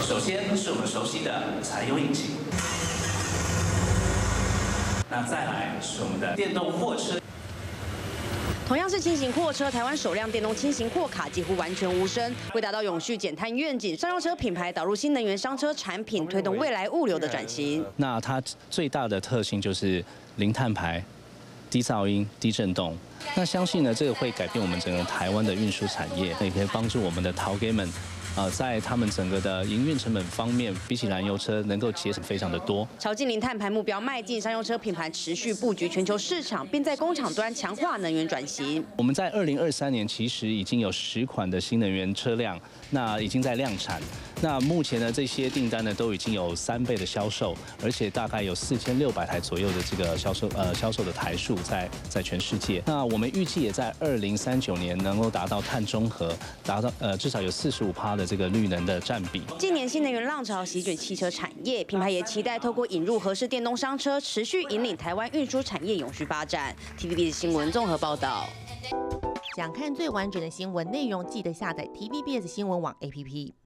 首先是我们熟悉的柴油引擎，那再来是我们的电动货车。 同样是轻型货车，台湾首辆电动轻型货卡几乎完全无声。为达到永续减碳愿景，商用车品牌导入新能源商车产品，推动未来物流的转型。 那它最大的特性就是零碳排、低噪音、低震动。那相信呢，这个会改变我们整个台湾的运输产业，也可以帮助我们的陶给们。 在他们整个的营运成本方面，比起燃油车能够节省非常的多。 朝近零碳排目标迈进，商用车品牌持续布局全球市场，并在工厂端强化能源转型。 我们在2023年其实已经有10款的新能源车辆，那已经在量产。那目前呢，这些订单呢都已经有3倍的销售，而且大概有4600台左右的这个销售的台数在全世界。那我们预计也在2039年能够达到碳中和，达到至少有45%的这个绿能的占比。 近年新能源浪潮席卷汽车产业，品牌也期待透过引入合适电动商车，持续引领台湾运输产业永续发展。TVBS 新闻综合报道。 想看最完整的新闻内容，记得下载 TVBS 新闻网 APP。